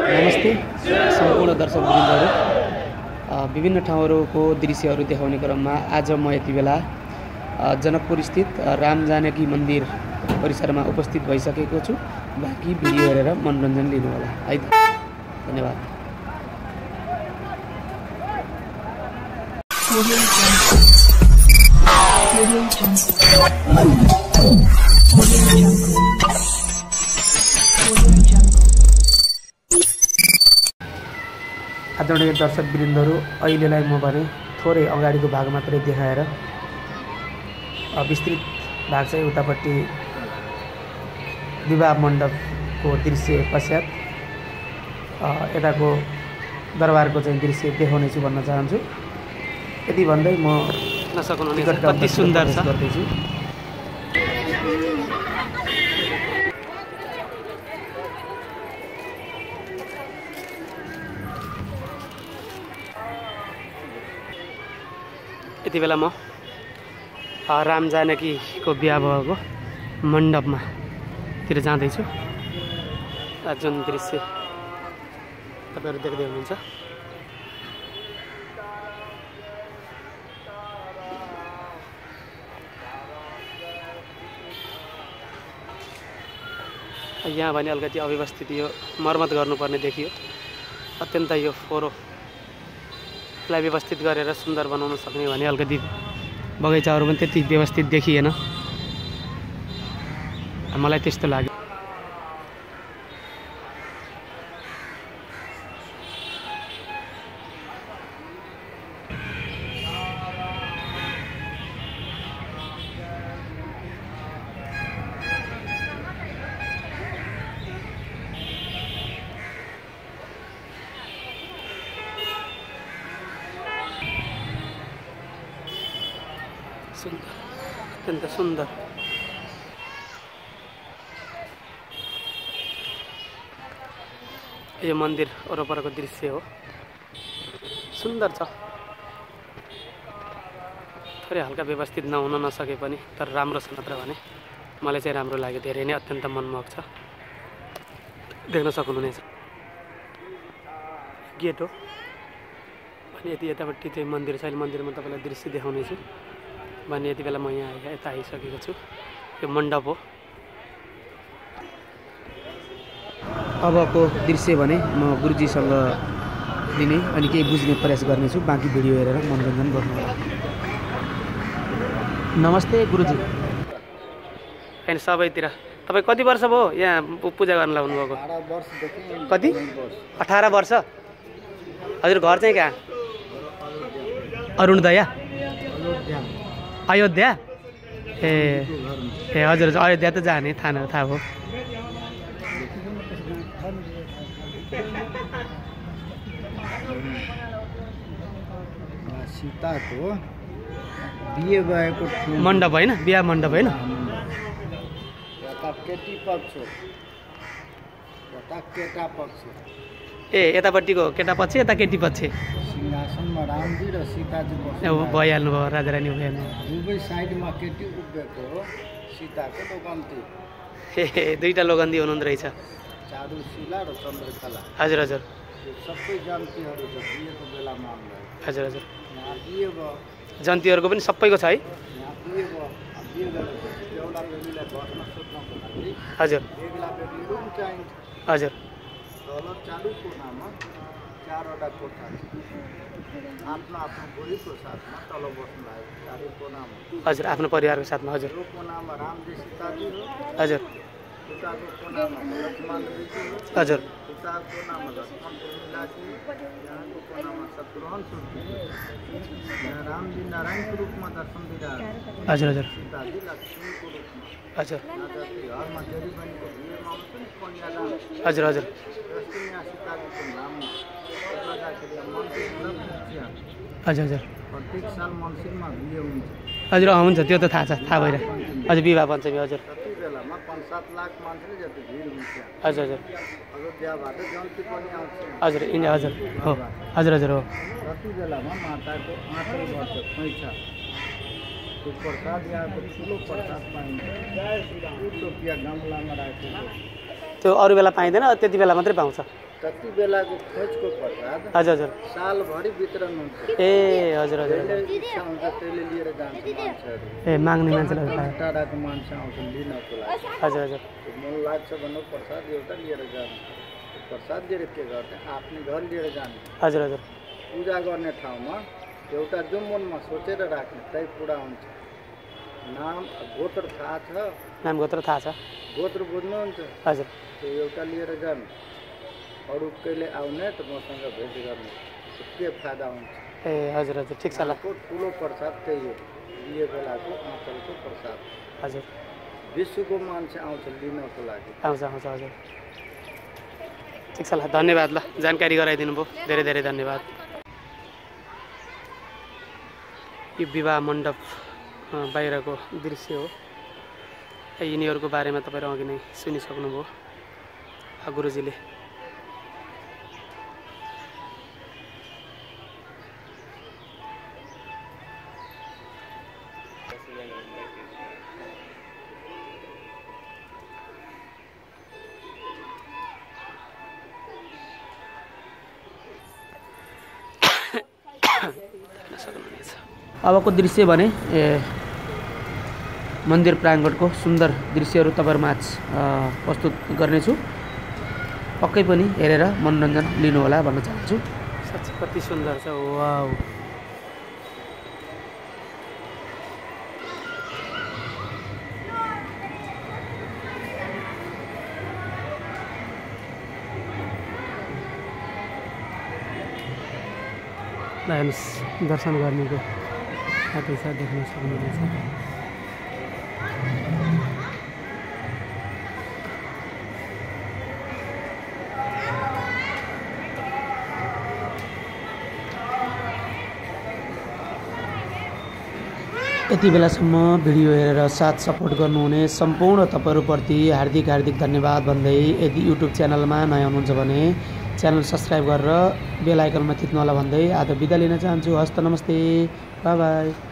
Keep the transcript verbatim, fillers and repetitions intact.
नमस्ते सम्पूर्ण दर्शकवृन्दहरू, विभिन्न ठाउँहरूको दृश्यहरू देखाउने क्रममा आज म यति बेला जनकपुर स्थित राम जानकी मन्दिर परिसरमा उपस्थित भइसकेको छु। बाँकी भिडियो हेरेर मनोरञ्जन लिनुहोला है त। धन्यवाद। आदरणीय दर्शकवृन्दहरू, अहिलेलाई म भने थोरै अगाडिको भाग मात्रै देखाएर विस्तृत भाग चाहिँ उतापट्टि विवाह मण्डपको दृश्य पश्चात यताको दरबारको चाहिँ दृश्य देखाउनेछु भन्न चाहन्छु। यति भन्दै म नसक्नुहुनेछ, कति सुन्दर छ गर्दैछु। यति बेला म राम जानकीको बिहा भएको मण्डपमा तिर जाँदैछु। जुन दृश्य तपाईँहरू देख्दै हुनुहुन्छ, यहाँ भने अलिकति अव्यवस्थित यो मर्मत गर्नुपर्ने देखियो। अत्यन्त यो फोहोरलाई व्यवस्थित गरेर सुन्दर बनाउन सक्ने भने अलिकति बगैँचाहरू पनि त्यति व्यवस्थित देखिएन, मलाई त्यस्तो लाग्यो। सुन्दर, अत्यन्त सुन्दर। यो मन्दिर वरपरको दृश्य हो, सुन्दर छ। थोरै हल्का व्यवस्थित नहुन नसके पनि तर राम्रो छ मात्र भने मलाई चाहिँ राम्रो लाग्यो। धेरै नै अत्यन्त मनमोहक छ, देख्न सक्नुहुनेछ। गेट हो अनि यति यतापट्टि चाहिँ मन्दिर छ। अहिले मन्दिरमा तपाईँलाई दृश्य देखाउनेछु भने यति बेला म यहाँ आएर यता आइसकेको छु। यो मण्डप हो। अबको दृश्य भने म गुरुजीसँग लिने अनि केही बुझ्ने प्रयास गर्नेछु। बाँकी भिडियो हेरेर मनोरञ्जन गर्नु होला। नमस्ते गुरुजी। होइन सबैतिर तपाईँ कति वर्ष भयो यहाँ पूजा गर्न लाउनुभएको? कति? अठार वर्ष। हजुर घर चाहिँ कहाँ? अरुणदया अयोध्या। ए ए हजुर हजुर अयोध्या त जाने थाहा थाहा हो। सीताको बिहे भएको मण्डप होइन? बिहा मण्डप होइन? केटी पक्ष, केटा पक्ष। ए यतापट्टिको केटा पक्ष, यता केटी पक्ष। सिंहासनमा रामजी र सीताजी बस्नु भइहाल्नु भयो, राजा रानी भइहाल्नु। दुवै साइडमा केटी उभिएको हो, सीताको लोगन्ती। ए दुईवटा लोगन्ती हुनुहुँदो रहेछ। चारुशिला र चन्द्रकला। हजुर हजुर। सबै जन्तीहरू छ बिहेको बेलामा। हजुर हजुर। यहाँ बिहे भयो, जन्तीहरूको पनि सबैको छ है? यहाँ बिहे भयो। बिहे गरेपछि एउटा बेबीलाई बस्न सोध्नको लागि हजुर बेग्ला बेबी रुम चाहिन्छ। हजुर। तल चालु कोनामा चारवटा कोठा छ। आफ्नो आफ्नो बुढीको साथमा तल बस्नु भएको चारु कोनामा। हजुर, आफ्नो परिवारको साथमा। हजुर। यो कोनामा रामजी सीताजी हो। हजुर। उताको कोनामा लक्ष्मणजी हो। हजुर। उताको कोनामा लक्ष्मण उर्मिलाजी हो। यहाँको कोनामा शत्रुघ्न सुर्ती। यहाँ रामजी नारायणको रूपमा दर्शन दिइरहेको। हजुर हजुर। सीताजी लक्ष्मीको रूपमा। हजुर। घरमा जेरी बहिनीको बिहेमा आउँछ नि कन्यादान। हजुर हजुर। जस्तै यहाँ सीताजीको नाम गर्दाखेरि मन्दिर हजुर हजुर। प्रत्येक साल मन्सिरमा बिहे हुन्छ। हजुर हुन्छ, त्यो त थाहा छ, थाहा भइरहेको। हजुर विवाह पञ्चमी। हजुर। त्यति बेलामा पाँच सात लाख मान्छेले जति भिड हुन्छ। हजुर हजुर। अयोध्याबाट जन्ती पनि आउँछ। हजुर इन्डिया। हजुर हो। हजुर हजुर हो। त्यति बेलामा माताको आँचल गर्छ पैसा। त्यो प्रसाद यहाँको ठुलो प्रसाद पाइन्छ। रुपियाँ गमलामा राखेको। त्यो अरू बेला पाइँदैन, त्यति बेला मात्रै पाउँछ। जति बेलाको खोजको प्रसाद हजुर हजुर सालभरि वितरण हुन्छ। ए हजुर हजुर जसले इच्छा हुन्छ त्यसले लिएर जान्छ मान्छेहरू। ए माग्ने मान्छेलाई टाढा टाढाको मान्छे आउँछ लिनको लागि। हजुर हजुर मन लाग्छ भन्नु प्रसाद एउटा लिएर जानु। प्रसाद लिएर के गर्ने आफ्नै घर लिएर जाने। हजुर हजुर पूजा गर्ने ठाउँमा एउटा जो मनमा सोचेर राख्ने त्यही पुरा हुन्छ। नाम गोत्र थाहा छ? नाम गोत्र थाहा छ। गोत्र बुझ्नुहुन्छ? हजुर त्यो एउटा लिएर जानु। अरू कहिले आउने त मसँग भेट गर्ने के फाइदा हुन्छ? ए हजुर हजुर ठिक छ ल। ठुलो प्रसाद त्यही हो लिए बेलाको अञ्चलको प्रसाद। हजुर विश्वको मान्छे आउँछ लिनको लागि। आउँछ आउँछ हजुर ठिक छ ल धन्यवाद ल जानकारी गराइदिनु भयो धेरै धेरै धन्यवाद। यो विवाह मण्डप बाहिरको दृश्य हो। यिनीहरूको बारेमा तपाईँहरू अघि नै सुनिसक्नुभयो गुरुजीले। अबको दृश्य भने ए मन्दिर प्राङ्गणको सुन्दर दृश्यहरू तपाईँहरूमाझ प्रस्तुत गर्नेछु। पक्कै पनि हेरेर मनोरञ्जन लिनुहोला भन्न चाहन्छु। साँच्चै कति सुन्दर छ वाउ। हेर्नुहोस् दर्शन गर्नेको साथै साथ देख्न सक्नुहुनेछ। यति बेलासम्म भिडियो हेरेर साथ सपोर्ट गर्नुहुने सम्पूर्ण तपाईँहरूप्रति हार्दिक हार्दिक धन्यवाद भन्दै यदि युट्युब च्यानलमा नयाँ हुनुहुन्छ भने च्यानल सब्सक्राइब गरेर बेल आइकनमा थिच्नु होला भन्दै आज बिदा लिन चाहन्छु। हस्त नमस्ते बाई बाई।